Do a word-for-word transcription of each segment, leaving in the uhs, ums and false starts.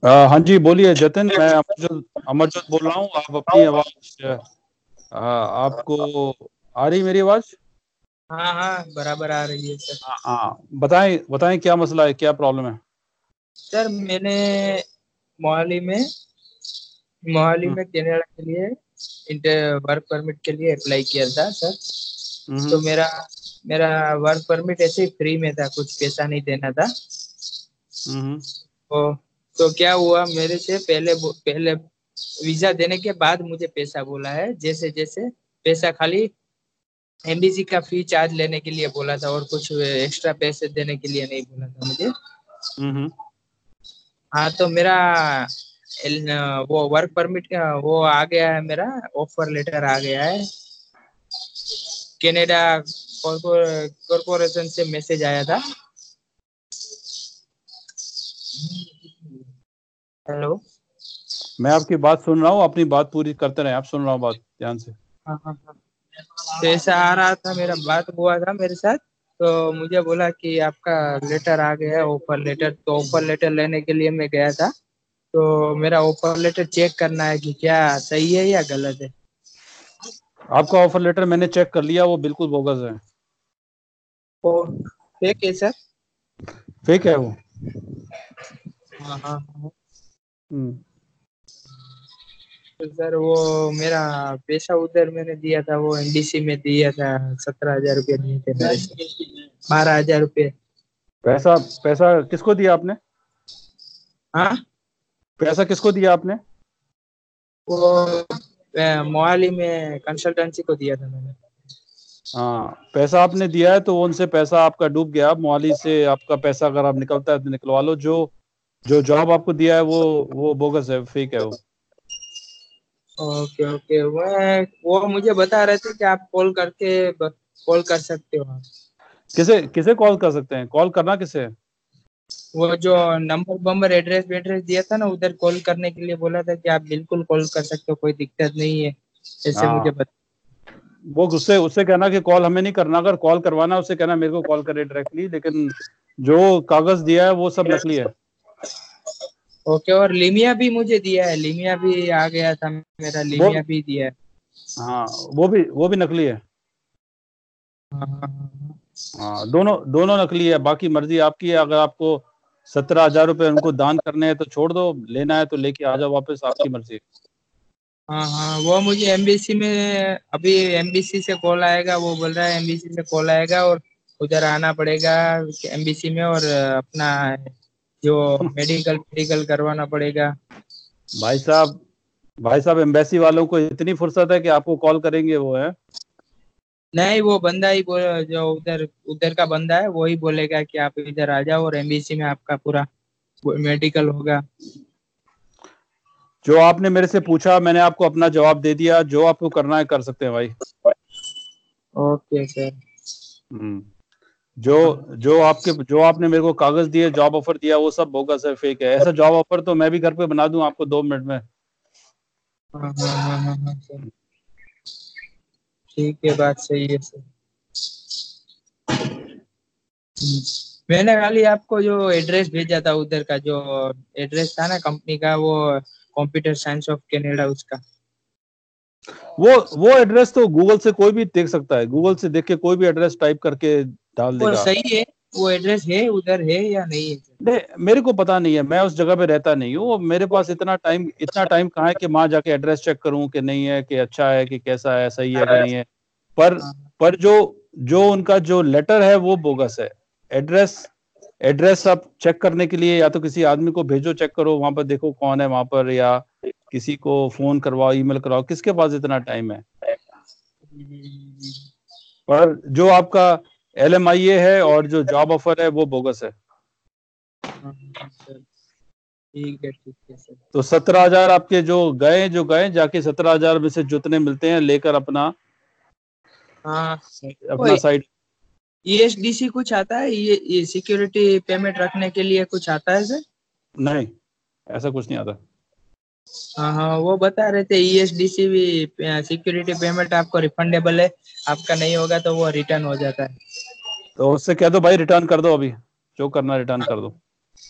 अ, हाँ जी, बोलिए जतिन। मैं अमरजोत अमरजोत बोल रहा हूँ। आप अपनी आवाज अ, आपको आ रही मेरी आवाज? हाँ हाँ, बराबर आ रही है सर। हाँ हाँ, बताएं बताएं क्या मसला है, क्या प्रॉब्लम है? सर मैंने मोहाली में मोहाली हम्म में कनाडा के लिए इंटर वर्क परमिट के लिए अप्लाई किया था सर। तो हम्म मेरा मेरा वर्क परमिट ऐसे ही फ्री में था, कुछ पैसा नहीं देना था। हम्म तो तो क्या हुआ, मेरे से पहले पहले वीजा देने के बाद मुझे पैसा बोला है। जैसे जैसे पैसा खाली एमबीसी का फी चार्ज लेने के लिए बोला था, और कुछ एक्स्ट्रा पैसे देने के लिए नहीं बोला था मुझे। हम्म हाँ, तो मेरा एल- वो वर्क परमिट का वो आ गया है, मेरा ऑफर लेटर आ गया है। कनाडा कॉरपोरेशन से मैसेज आया था। हेलो। मैं आपकी बात सुन रहा हूँ, अपनी बात पूरी करते रहे। आप सुन रहा हूँ बात ध्यान से। हाँ हाँ हाँ। तो ऐसा आ रहा था, मेरा बात हुआ था मेरे साथ। तो मुझे बोला कि आपका लेटर आ गया है, ऑफर लेटर। तो ऑफर लेटर लेने के लिए मैं गया था। तो मेरा ऑफर लेटर चेक करना है कि क्या सही है या गलत है। आपका ऑफर लेटर मैंने चेक कर लिया, वो बिल्कुल बोगस है। तो फेक है सर। फेक है वो। हाँ हाँ हाँ। हम्म तो सर वो मेरा पैसा उधर मैंने दिया था, वो एनडीसी में दिया था। सत्रह हजार रुपये दिए थे मेरे से, बारह हजार रुपये। पैसा पैसा किसको दिया आपने? हाँ। पैसा किसको दिया आपने? वो अ, मोहाली में कंसल्टेंसी को दिया था मैंने। हाँ, पैसा आपने दिया है तो उनसे पैसा आपका डूब गया। मोहाली से आपका पैसा अगर आप निकलता है तो निकलवा लो। जो जो जॉब आपको दिया है वो वो बोगस है, फेक है वो। ओके ओके, मैं वो मुझे बता रहे थे कि आप कॉल करके कॉल कर सकते हो आप। किसे किसे कॉल कर सकते हैं? कॉल करना किसे है? वो जो नंबर बम्बर एड्रेस वेड्रेस दिया था ना, उधर कॉल करने के लिए बोला था कि आप बिल्कुल कॉल कर सकते हो, कोई दिक्कत नहीं है, ऐसे मुझे हाँ, बता। वो उससे उससे कहना कि कॉल हमें नहीं करना। अगर कॉल करवाना है उससे कहना मेरे को कॉल करे डायरेक्टली। लेकिन जो कागज दिया है वो सब नकली है। ओके, और लीमिया भी मुझे दिया है, लीमिया भी आ गया था मेरा, वो लीमिया भी दिया है। हाँ, वो भी वो भी नकली है। हाँ हाँ हाँ हाँ, दोनों दोनों नकली है। बाकी मर्जी आपकी है। अगर आपको सत्रह हजार रुपये उनको दान करने हैं तो छोड़ दो, लेना है तो लेके आ जाओ वापस, आपकी मर्जी। हाँ हाँ। वो मुझे एमबीसी में अभी एमबीसी से कॉल आएगा, वो बोल रहा है एमबीसी से कॉल आएगा और उधर आना पड़ेगा एमबीसी में, और अपना जो मेडिकल मेडिकल करवाना पड़ेगा। भाई साहब भाई साहब एम्बेसी वालों को इतनी फुर्सत है कि आपको कॉल करेंगे वो है? नहीं, वो बंदा ही बोल, जो उधर उधर का बंदा है वो ही बोलेगा कि आप इधर आ जाओ और एमबीसी में आपका पूरा मेडिकल होगा। जो आपने मेरे से पूछा मैंने आपको अपना जवाब दे दिया। जो आपको करना है कर सकते हैं भाई। Okay sir. हम्म जो जो आपके जो आपने मेरे को कागज दिए, जॉब ऑफर दिया, वो सब बोगस है, फेक है। ऐसा जॉब ऑफर तो मैं भी घर पे बना दूं आपको दो मिनट में। हाँ हाँ हाँ हाँ हाँ सर, ठीक है, बात सही है सर। हम्म। मैंने खाली आपको जो एड्रेस भेजा था उधर का, जो एड्रेस था ना कंपनी का, वो कंप्यूटर साइंस ऑफ कनाडा, उसका। वो वो एड्रेस तो गूगल से कोई भी देख सकता है। गूगल से देख के कोई भी एड्रेस टाइप करके डाल वो देगा। सही है, वो एड्रेस है उधर है या नहीं है सर? नहीं, मेरे को पता नहीं है, मैं उस जगह पे रहता नहीं हूँ। मेरे पास इतना टाइम इतना टाइम कहाँ है कि वहां जाके एड्रेस चेक करूँ कि नहीं है, कि अच्छा है, कि कैसा है, सही है कि नहीं है। पर हाँ पर जो जो उनका जो लेटर है वो बोगस है। एड्रेस एड्रेस आप चेक करने के लिए या तो किसी आदमी को भेजो, चेक करो वहां पर, देखो कौन है वहां पर, या किसी को फोन करवाओ, ईमेल कराओ। किसके पास इतना टाइम है? पर जो आपका एल एम आई ए है और जो जॉब ऑफर है वो बोगस है। हाँ हाँ सर, ठीक है ठीक है सर। तो सत्रह हजार आपके जो गए जो गए जाके सत्रह हजार में से जितने मिलते हैं लेकर अपना हाँ। वो अपना साइड। ईएसडीसी कुछ आता है, ये ये सिक्योरिटी पेमेंट रखने के लिए कुछ आता है सर? नहीं, ऐसा कुछ नहीं आता। हाँ हाँ, वो बता रहे थे ईएसडीसी भी सिक्योरिटी पेमेंट आपको रिफंडेबल है, आपका नहीं होगा तो वो रिटर्न हो जाता है। तो उससे कह दो भाई रिटर्न कर दो, अभी जो करना रिटर्न कर दो।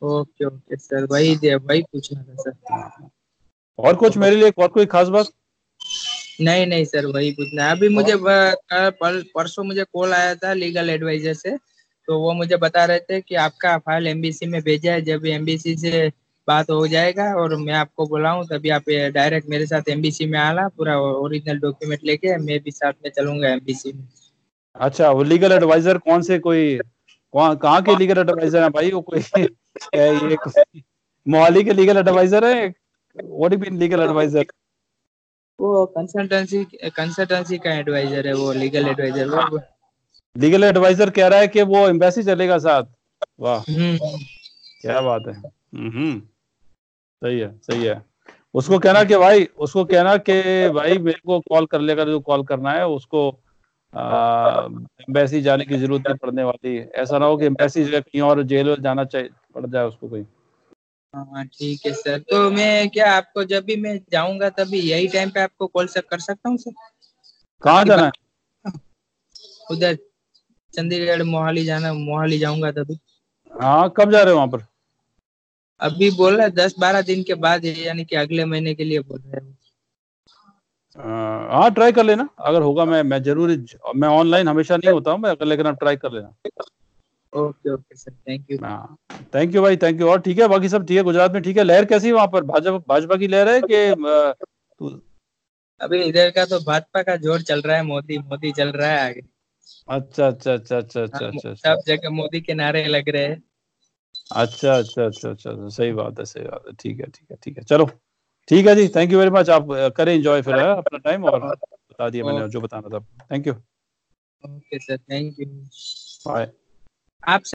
ओके ओके सर, वही दे वही पूछना था सर। हाँ। और कुछ तो मेरे लिए और कोई खास बात? नहीं नहीं सर, वही पूछना है। अभी मुझे ब- कल पर, परसों मुझे कॉल आया था लीगल एडवाइजर से। तो वो मुझे बता रहे थे कि आपका फाइल एमबीसी में भेजा है, जब एमबीसी से बात हो जाएगा और मैं आपको बुलाऊं तभी आप डायरेक्ट मेरे साथ एमबीसी में आना, पूरा ओरिजिनल डॉक्यूमेंट लेके मैं भी साथ में चलूंगा एमबीसी में। अच्छा, वो लीगल एडवाइजर कौन से, कोई कौन कहाँ के लीगल एडवाइजर है भाई? वो कोई क्या है, ये कोई मोहाली के लीगल एडवाइजर है? What do mean legal adviser? वो कंसल्टेंसी कंसल्टेंसी का एडवाइजर है, वो लीगल एडवाइजर वो। लीगल एडवाइजर कह रहा है कि वो एम्बेसी चलेगा साथ। वाह, हम्म। क्या बात है। हम्म, सही है, सही है। उसको कहना कि भाई उसको कहना कि भाई मेरे को कॉल कर लेगा, जो कॉल करना है उसको। एम्बेसी जाने की जरूरत नहीं पड़ने वाली। ऐसा ना हो कि एम्बेसी जगह कहीं और जेल वेल जाना चाहिए पड़ जाए उसको कोई। हाँ ठीक है सर, तो मैं क्या आपको जब भी मैं जाऊंगा तभी यही टाइम पे आपको कॉल से कर सकता हूँ सर? कहाँ आपकी जाना है? बात उधर चंडीगढ़ मोहाली जाना, मोहाली जाऊंगा तभी। हाँ, कब जा रहे हो वहां पर? अभी बोल रहा है दस बारह दिन के बाद, यानी कि अगले महीने के लिए बोल रहे हैं। अ, हाँ, ट्राई कर लेना अगर होगा। मैं मैं जरूर, मैं ऑनलाइन हमेशा नहीं होता हूँ मैं, लेकिन आप ट्राई कर लेना। Okay okay sir, thank you. हाँ, थैंक यू भाई, थैंक यू। और ठीक है, बाकी सब ठीक है? गुजरात में ठीक है? लहर कैसी है वहां पर? भाजपा भाजपा की लहर है कि अ, तू? अभी इधर का तो भाजपा का जोर चल रहा है, मोदी मोदी चल रहा है आगे। अच्छा अच्छा अच्छा अच्छा हाँ, अच्छा अच्छा अच्छा सब जगह मोदी के नारे लग रहे हैं। अच्छा अच्छा अच्छा अच्छा अच्छा, सही बात है, सही बात है। ठीक है, ठीक है, ठीक है, चलो। ठीक है जी, थैंक यू वेरी मच। आप अ, करें एंजॉय फिर है, अपना टाइम, और बता दिया मैंने जो बताना था। Thank you. Okay sir, thank you. Bye. आप